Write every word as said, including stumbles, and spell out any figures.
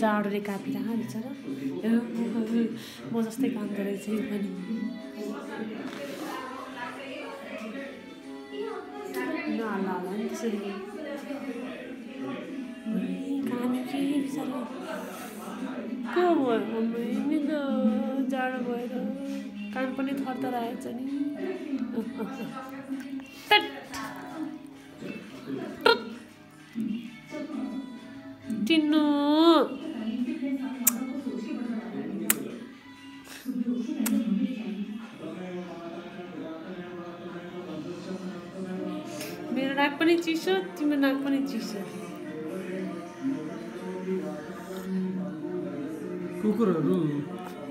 जाडोले कापिरह बिचरा म जस्तै कान्दो रहेछ यो पनि नहल्ला होला नि त्यसरी कान्यो कि बिचरा को भयो नि त जाडो भएर कान पनि थरथराएछ नि टिन्नु मेरो नाक पनि चिसो तिम्रो नाक पनि चिसो कुकुरहरू